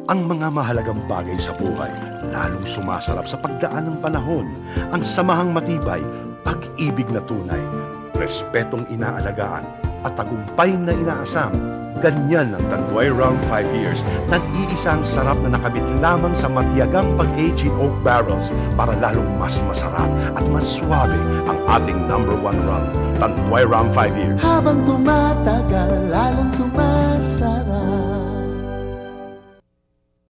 Ang mga mahalagang bagay sa buhay lalong sumasarap sa pagdaan ng panahon. Ang samahang matibay, pag-ibig na tunay, respetong inaalagaan, at tagumpay na inaasam. Ganyan ang Tanduay Round 5 Years. Nag-iisang sarap na nakabit lamang sa matiyagang pag-age in oak barrels para lalong mas masarap at mas suwabe ang ating #1 rum. Tanduay Round 5 Years. Habang tumatagal, lalong